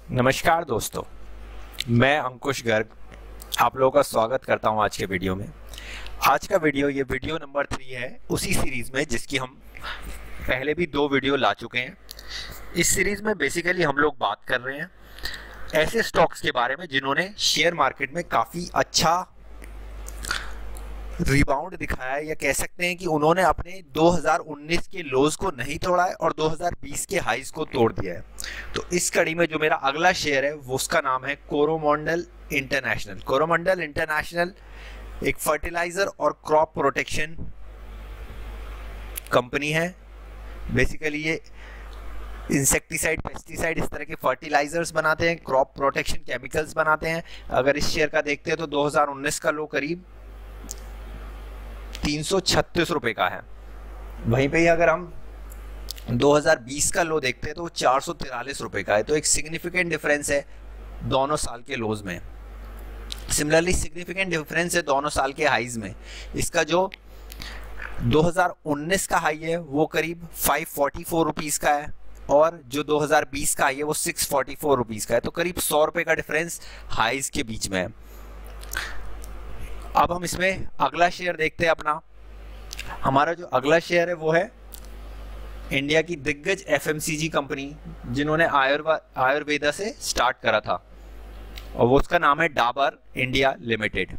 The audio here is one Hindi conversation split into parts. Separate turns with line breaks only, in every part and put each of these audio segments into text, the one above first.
नमस्कार दोस्तों, मैं अंकुश गर्ग आप लोगों का स्वागत करता हूं आज के वीडियो में। आज का वीडियो ये वीडियो नंबर 3 है उसी सीरीज़ में जिसकी हम पहले भी 2 वीडियो ला चुके हैं। इस सीरीज़ में बेसिकली हम लोग बात कर रहे हैं ऐसे स्टॉक्स के बारे में जिन्होंने शेयर मार्केट में काफ़ी अच्छा रिबाउंड दिखाया है, या कह सकते हैं कि उन्होंने अपने 2019 के लोज को नहीं तोड़ा है और 2020 के हाईज को तोड़ दिया है। तो इस कड़ी में जो मेरा अगला शेयर है वो उसका नाम है कोरोमंडल इंटरनेशनल। कोरोमंडल इंटरनेशनल एक फर्टिलाइजर और क्रॉप प्रोटेक्शन कंपनी है। बेसिकली ये इंसेक्टिसाइड, पेस्टिसाइड, इस तरह के फर्टिलाइजर्स बनाते हैं, क्रॉप प्रोटेक्शन केमिकल्स बनाते हैं। अगर इस शेयर का देखते हैं तो 2019 का लो करीब 336 रुपए का है। वहीं पे ही अगर हम 2020 का लो देखते हैं तो 443 रुपए का है। तो एक सिग्निफिकेंट डिफरेंस है दोनों साल के लोज में। सिमिलरली सिग्निफिकेंट डिफरेंस है दोनों साल के हाईज में। इसका जो 2019 का हाई है वो करीब 544 रुपीज का है और जो 2020 का हाई है वो 644 रुपीज का है। तो करीब 100 रुपए का डिफरेंस हाईज के बीच में है। अब हम इसमें अगला शेयर देखते हैं अपना। हमारा जो अगला शेयर है वो है इंडिया की दिग्गज एफएमसीजी कंपनी जिन्होंने आयुर्वेदा से स्टार्ट करा था, और वो उसका नाम है Dabur India limited.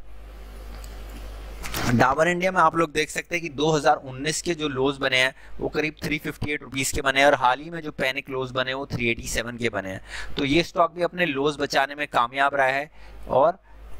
Dabur India में आप लोग देख सकते हैं कि 2019 के जो लोज बने हैं वो करीब 358 रुपीस के बने हैं और हाल ही में जो पैनिक लोज बने वो 387 के बने हैं। तो ये स्टॉक भी अपने लोज बचाने में कामयाब रहा है और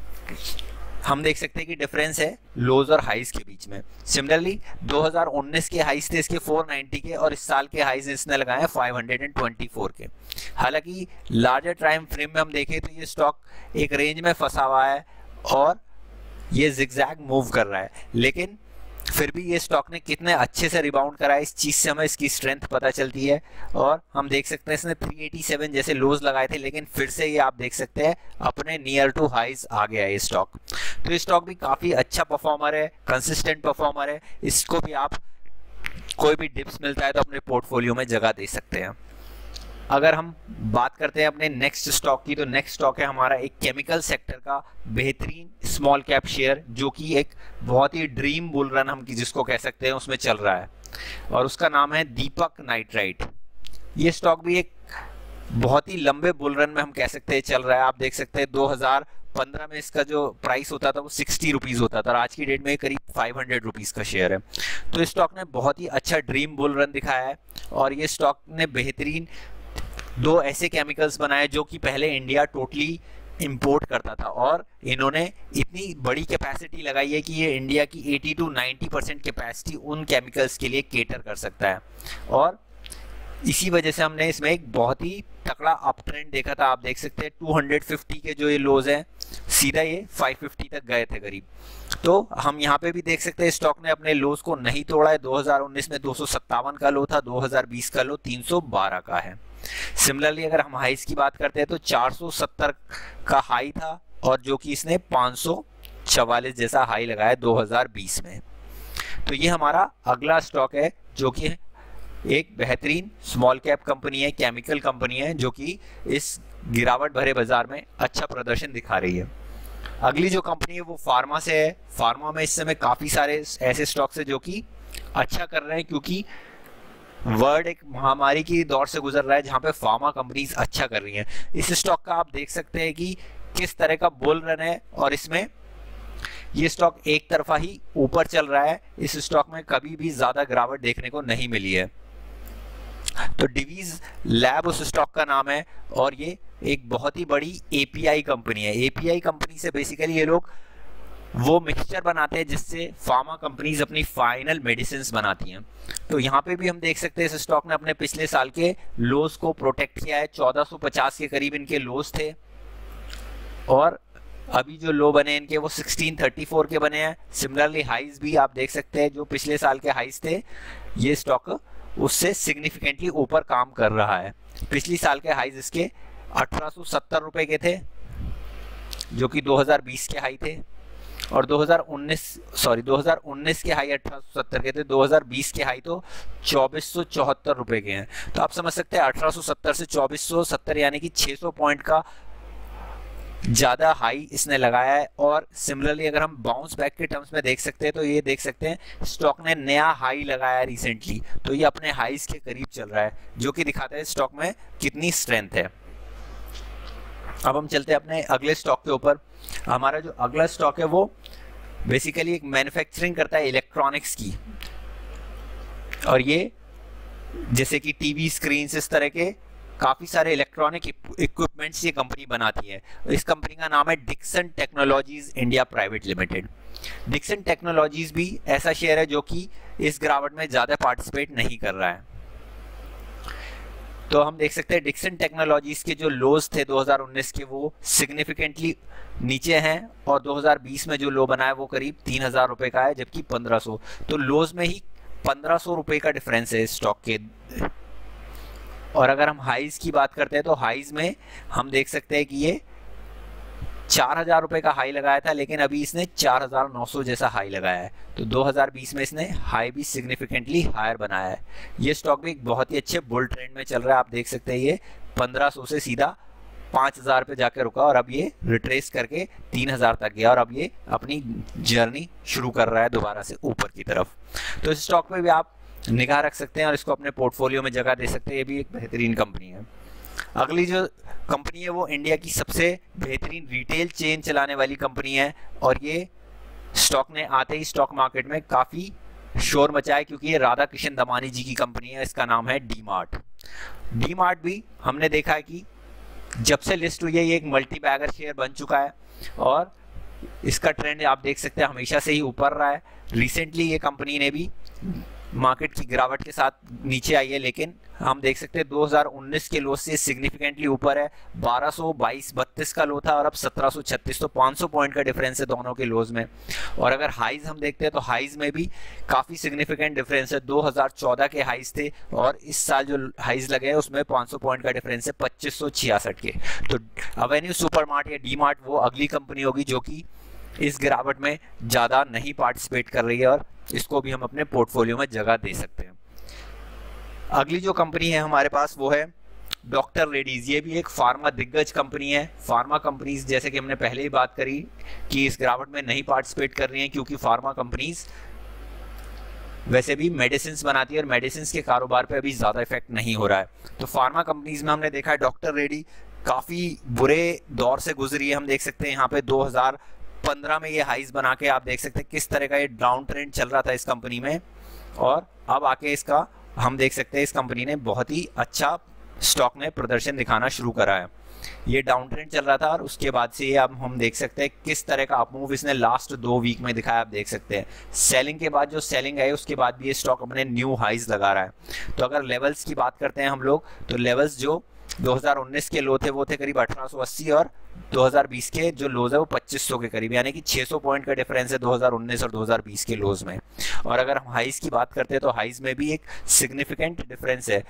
हम देख सकते हैं कि डिफरेंस है लोज और हाइज के बीच में। सिमिलरली 2019 के हाइज थे इसके 490 के और इस साल के हाइज इसने लगाए हैं 524 के। हालांकि लार्जर टाइम फ्रेम में हम देखें तो ये स्टॉक एक रेंज में फंसा हुआ है और ये जिगजैग मूव कर रहा है, लेकिन फिर भी ये स्टॉक ने कितने अच्छे से रिबाउंड करा है इस चीज से हमें इसकी स्ट्रेंथ पता चलती है। और हम देख सकते हैं इसने 387 जैसे लोज लगाए थे, लेकिन फिर से ये आप देख सकते हैं अपने नियर टू हाइज आ गया है ये स्टॉक। तो ये स्टॉक भी काफी अच्छा परफॉर्मर है, कंसिस्टेंट परफॉर्मर है। इसको भी आप कोई भी डिप्स मिलता है तो अपने पोर्टफोलियो में जगह दे सकते हैं। अगर हम बात करते हैं अपने नेक्स्ट स्टॉक की, तो नेक्स्ट स्टॉक है हमारा एक केमिकल सेक्टर का बेहतरीन स्मॉल कैप शेयर जो कि एक बहुत ही ड्रीम बुल रन हम जिसको कह सकते हैं उसमें चल रहा है, और उसका नाम है दीपक नाइट्राइट। ये स्टॉक भी एक बहुत ही लंबे बुल रन में हम कह सकते हैं चल रहा है। आप देख सकते हैं 2015 में इसका जो प्राइस होता था वो 60 रुपीज होता था और आज की डेट में करीब 500 रुपीज का शेयर है। तो इस स्टॉक ने बहुत ही अच्छा ड्रीम बुल रन दिखाया है और ये स्टॉक ने बेहतरीन 2 ऐसे केमिकल्स बनाए जो कि पहले इंडिया टोटली इंपोर्ट करता था, और इन्होंने इतनी बड़ी कैपेसिटी लगाई है कि ये इंडिया की 80 to 90% कैपेसिटी उन केमिकल्स के लिए केटर कर सकता है। और इसी वजह से हमने इसमें एक बहुत ही तगड़ा अप ट्रेंड देखा था। आप देख सकते हैं 250 के जो ये लोज हैं सीधा ये 550 तक गए थे करीब। तो हम यहाँ पे भी देख सकते हैं स्टॉक ने अपने लोज को नहीं तोड़ा है। 2019 में 257 का लो था, 2020 का लो 312 का है। सिमिलरली अगर हम हाइज की बात करते हैं तो 470 का हाई था और जो कि इसने 544 जैसा हाई लगाया 2020 में। तो ये हमारा अगला स्टॉक है जो कि एक बेहतरीन स्मॉल कैप कंपनी है, केमिकल कंपनी है जो कि इस गिरावट भरे बाजार में अच्छा प्रदर्शन दिखा रही है। अगली जो कंपनी है वो फार्मा से है। फार्मा में इस समय काफी सारे ऐसे स्टॉक्स है जो कि अच्छा कर रहे हैं क्योंकि वर्ल्ड एक महामारी की दौर से गुजर रहा है जहां पे फार्मा कंपनीज अच्छा कर रही हैं। इस स्टॉक का आप देख सकते हैं कि किस तरह का बुल रन है और इसमें ये स्टॉक एक तरफा ही ऊपर चल रहा है। इस स्टॉक में कभी भी ज्यादा गिरावट देखने को नहीं मिली है। तो डिवीज लैब उस स्टॉक का नाम है और ये एक बहुत ही बड़ी एपीआई कंपनी है। एपीआई कंपनी से बेसिकली ये लोग वो मिक्सचर बनाते हैं जिससे फार्मा कंपनीज अपनी फाइनल मेडिसिन बनाती हैं। तो यहाँ पे भी हम देख सकते हैं इस स्टॉक ने अपने पिछले साल के लोज को प्रोटेक्ट किया है। 1450 के करीब इनके लोज थे और अभी जो लो बने इनके वो 1634 के बने हैं। सिमिलरली हाइज भी आप देख सकते हैं जो पिछले साल के हाइज थे ये स्टॉक उससे सिग्निफिकेंटली ऊपर काम कर रहा है। पिछली साल के हाइज इसके 1870 रुपए के थे जो कि 2020 के हाई थे, और 2019 के हाई 1870 के थे, 2020 के हाई तो 2474 रुपए के हैं। तो आप समझ सकते हैं 1870 से 2470 यानी कि 600 पॉइंट का ज्यादा हाई इसने लगाया है। और सिमिलरली अगर हम बाउंस बैक के टर्म्स में देख सकते हैं तो ये देख सकते हैं स्टॉक ने नया हाई लगाया रिसेंटली, तो ये अपने हाईज के करीब चल रहा है, जो कि दिखाता है स्टॉक में कितनी स्ट्रेंथ है। अब हम चलते हैं अपने अगले स्टॉक के ऊपर। हमारा जो अगला स्टॉक है वो बेसिकली एक मैन्युफैक्चरिंग करता है इलेक्ट्रॉनिक्स की, और ये जैसे कि टीवी स्क्रीन इस तरह के काफी सारे इलेक्ट्रॉनिक इक्विपमेंट्स ये कंपनी बनाती है। इस कंपनी का नाम है Dixon technologies India private limited. Dixon technologies भी ऐसा शेयर है जो कि इस गिरावट में ज्यादा पार्टिसिपेट नहीं कर रहा है। तो हम देख सकते हैं डिक्सन टेक्नोलॉजीज के जो लोज थे 2019 के वो सिग्निफिकेंटली नीचे हैं, और 2020 में जो लो बना है वो करीब 3000 रुपए का है, जबकि 1500, तो लोज में ही 1500 रुपए का डिफरेंस है स्टॉक के। और अगर हम हाइज की बात करते हैं तो हाइज में हम देख सकते हैं कि ये 4000 रुपए का हाई लगाया था, लेकिन अभी इसने 4900 जैसा हाई लगाया है। तो 2020 में इसने हाई भी सिग्निफिकेंटली हायर बनाया है। ये स्टॉक भी एक बहुत ही अच्छे बुल ट्रेंड में चल रहा है। आप देख सकते हैं ये 1500 से सीधा 5000 पे जाकर रुका, और अब ये रिट्रेस करके 3000 तक गया, और अब ये अपनी जर्नी शुरू कर रहा है दोबारा से ऊपर की तरफ। तो इस स्टॉक पे भी आप निगाह रख सकते हैं और इसको अपने पोर्टफोलियो में जगह दे सकते हैं। ये भी एक बेहतरीन कंपनी है। अगली जो कंपनी है वो इंडिया की सबसे बेहतरीन रिटेल चेन चलाने वाली कंपनी है, और ये स्टॉक ने आते ही स्टॉक मार्केट में काफी शोर मचाया, क्योंकि ये राधा कृष्ण दमानी जी की कंपनी है। इसका नाम है डी मार्ट। डी मार्ट भी हमने देखा है कि जब से लिस्ट हुई है ये एक मल्टी बैगर शेयर बन चुका है, और इसका ट्रेंड आप देख सकते हैं हमेशा से ही ऊपर रहा है। रिसेंटली ये कंपनी ने भी मार्केट की गिरावट के साथ नीचे आई है, लेकिन हम देख सकते हैं 2019 के लो से सिग्निफिकेंटली ऊपर है। 1222-32 का लो था, और अब 1736, तो 500 पॉइंट का डिफरेंस है दोनों के लोज में। और अगर हाइज हम देखते हैं तो हाइज में भी काफी सिग्निफिकेंट डिफरेंस है। 2014 के हाइज थे, और इस साल जो हाइज लगे हैं उसमें 500 पॉइंट का डिफरेंस है 2566 के। तो अवेन्यू सुपरमार्ट या डी मार्ट वो अगली कंपनी होगी जो कि इस गिरावट में ज्यादा नहीं पार्टिसिपेट कर रही है, और इसको भी हम अपने पोर्टफोलियो में जगह दे सकते हैं। अगली जो कंपनी है हमारे पास वो है डॉक्टर रेड्डीज। ये भी एक फार्मा दिग्गज कंपनी है। फार्मा कंपनीज जैसे कि हमने पहले ही बात करी कि इस गिरावट में नहीं पार्टिसिपेट कर रही हैं, क्योंकि फार्मा कंपनीज वैसे भी मेडिसिन बनाती है, और मेडिसिन के कारोबार पे अभी ज्यादा इफेक्ट नहीं हो रहा है। तो फार्मा कंपनीज में हमने देखा है डॉक्टर रेड्डी काफी बुरे दौर से गुजरी है। हम देख सकते हैं यहाँ पे 2015 में ये हाइज बना के आप देख सकते हैं किस तरह का ये डाउन ट्रेंड चल रहा था इस कंपनी में, और अब आके इसका हम देख सकते हैं इस कंपनी ने बहुत ही अच्छा स्टॉक ने प्रदर्शन दिखाना शुरू करा है। ये डाउन ट्रेंड चल रहा था, और उसके बाद से ये अब हम देख सकते हैं किस तरह का अप मूव इसने लास्ट 2 वीक में दिखाया। आप देख सकते हैं सेलिंग के बाद जो सेलिंग आई उसके बाद भी ये स्टॉक अपने न्यू हाइज लगा रहा है। तो अगर लेवल्स की बात करते हैं हम लोग, तो लेवल्स जो 2019 के लो थे वो थे करीब 1880, और 2020 के जो लोज है वो 2500 के करीब, यानी कि 600 पॉइंट का डिफरेंस है 2019 और 2020 के लोज में। और अगर हम हाइज की बात करते हैं तो हाइज में भी एक सिग्निफिकेंट डिफरेंस है,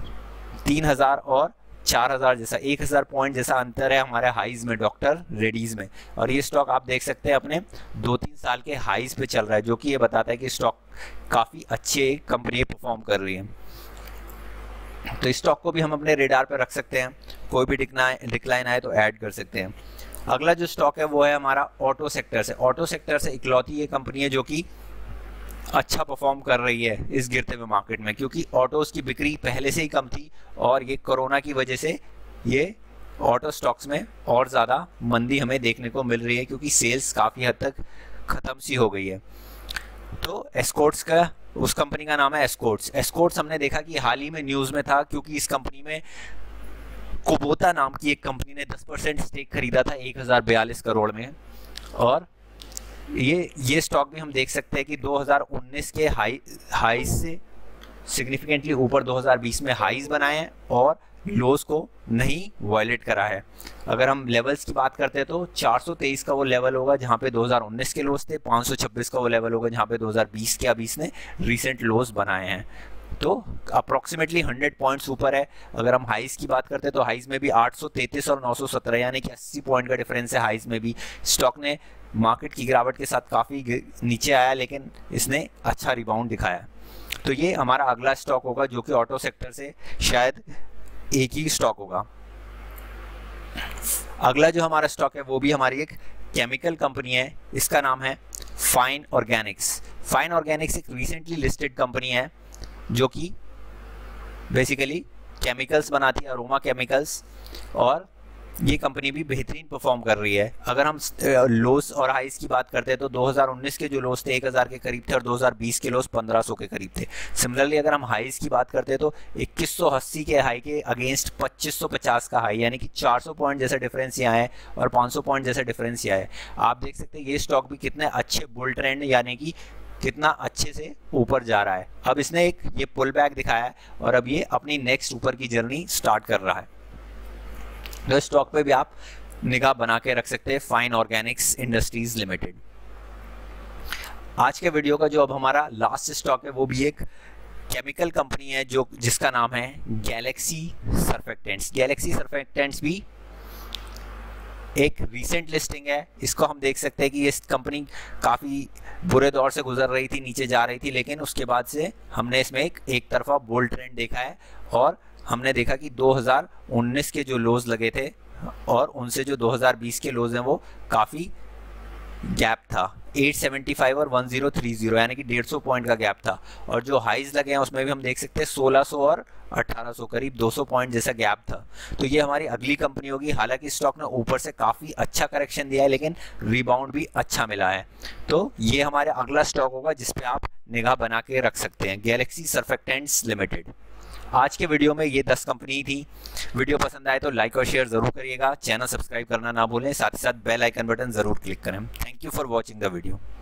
3000 और 4000 जैसा 1000 पॉइंट जैसा अंतर है हमारे हाइज में डॉक्टर रेड्डीज में। और ये स्टॉक आप देख सकते हैं अपने 2-3 साल के हाइज पे चल रहा है, जो कि ये बताता है कि स्टॉक काफी अच्छे कंपनी परफॉर्म कर रही है। तो इस स्टॉक को भी हम अपने रेडार पर रख सकते हैं, कोई भी डिक्लाइन आए तो ऐड कर सकते हैं। अगला जो स्टॉक है वो है हमारा ऑटो सेक्टर से। ऑटो सेक्टर से इकलौती ये कंपनी है जो कि अच्छा परफॉर्म कर रही है इस गिरते हुए मार्केट में, क्योंकि ऑटोज की बिक्री पहले से ही कम थी, और ये कोरोना की वजह से ये ऑटो स्टॉक्स में और ज़्यादा मंदी हमें देखने को मिल रही है, क्योंकि सेल्स काफ़ी हद तक ख़त्म सी हो गई है। तो एस्कॉर्ट्स का उस कंपनी का नाम है एस्कॉर्ट्स। एस्कॉर्ट्स हमने देखा कि हाल ही में न्यूज़ में था, क्योंकि इस कंपनी में कुबोटा नाम की एक कंपनी ने 10% स्टेक खरीदा था 1042 करोड़ में। और ये स्टॉक भी हम देख सकते हैं कि 2019 के हाइज से सिग्निफिकेंटली ऊपर 2020 में हाइज बनाए हैं, और लोज को नहीं वायलेट करा है। अगर हम लेवल्स की बात करते हैं तो 423 का वो लेवल होगा जहां पे 2019 के लोज थे, 526 का वो लेवल होगा जहां पे 2020 के अभी इसने रीसेंट लोज बनाए हैं। तो अप्रोक्सीमेटली 100 पॉइंट्स ऊपर है। अगर हम हाइज की बात करते हैं तो हाइज में भी 833 और 917 यानी कि 80 पॉइंट का डिफरेंस है हाइज में भी। स्टॉक ने मार्केट की गिरावट के साथ काफ़ी नीचे आया, लेकिन इसने अच्छा रिबाउंड दिखाया। तो ये हमारा अगला स्टॉक होगा जो कि ऑटो सेक्टर से शायद एक ही स्टॉक होगा। अगला जो हमारा स्टॉक है वो भी हमारी एक केमिकल कंपनी है, इसका नाम है फाइन ऑर्गेनिक्स। फाइन ऑर्गेनिक्स एक रिसेंटली लिस्टेड कंपनी है जो कि बेसिकली केमिकल्स बनाती है, अरोमा केमिकल्स, और ये कंपनी भी बेहतरीन परफॉर्म कर रही है। अगर हम लोस और हाइज की बात करते हैं तो 2019 के जो लोस थे 1000 के करीब थे और 2020 के लोस 1500 के करीब थे। सिमिलरली अगर हम हाइज की बात करते हैं तो 2180 के हाई के अगेंस्ट 2550 का हाई, यानी कि 400 पॉइंट जैसा डिफरेंस यहाँ है और 500 पॉइंट जैसा डिफरेंस यहाँ है। आप देख सकते हैं ये स्टॉक भी कितने अच्छे बुल ट्रेंड यानी कि कितना अच्छे से ऊपर जा रहा है। अब इसने एक ये पुल बैक दिखाया है और अब ये अपनी नेक्स्ट ऊपर की जर्नी स्टार्ट कर रहा है। तो स्टॉक पे भी आप निगाह बना के रख सकते हैं, फाइन ऑर्गेनिक्स इंडस्ट्रीज लिमिटेड। आज के वीडियो का जो अब हमारा लास्ट स्टॉक है वो भी एक केमिकल कंपनी है जो जिसका नाम है गैलेक्सी सर्फेक्टेंट्स। गैलेक्सी सर्फेक्टेंट्स भी एक रीसेंट लिस्टिंग है। इसको हम देख सकते हैं कि ये कंपनी काफ़ी बुरे दौर से गुजर रही थी, नीचे जा रही थी, लेकिन उसके बाद से हमने इसमें एक तरफा बुल ट्रेंड देखा है और हमने देखा कि 2019 के जो लोज लगे थे और उनसे जो 2020 के लोज हैं वो काफ़ी गैप था, 875 और 1030 यानी कि 150 पॉइंट का गैप था। और जो हाइज लगे हैं उसमें भी हम देख सकते हैं 1600 और 1800, करीब 200 पॉइंट जैसा गैप था। तो ये हमारी अगली कंपनी होगी। हालांकि स्टॉक ने ऊपर से काफ़ी अच्छा करेक्शन दिया है लेकिन रिबाउंड भी अच्छा मिला है। तो ये हमारा अगला स्टॉक होगा जिस पे आप निगाह बना के रख सकते हैं, गैलेक्सी सर्फेक्टेंट्स लिमिटेड। आज के वीडियो में ये 10 कंपनी थी। वीडियो पसंद आए तो लाइक और शेयर जरूर करिएगा, चैनल सब्सक्राइब करना ना भूलें, साथ ही साथ बेल आइकन बटन जरूर क्लिक करें। Thank you for watching the video.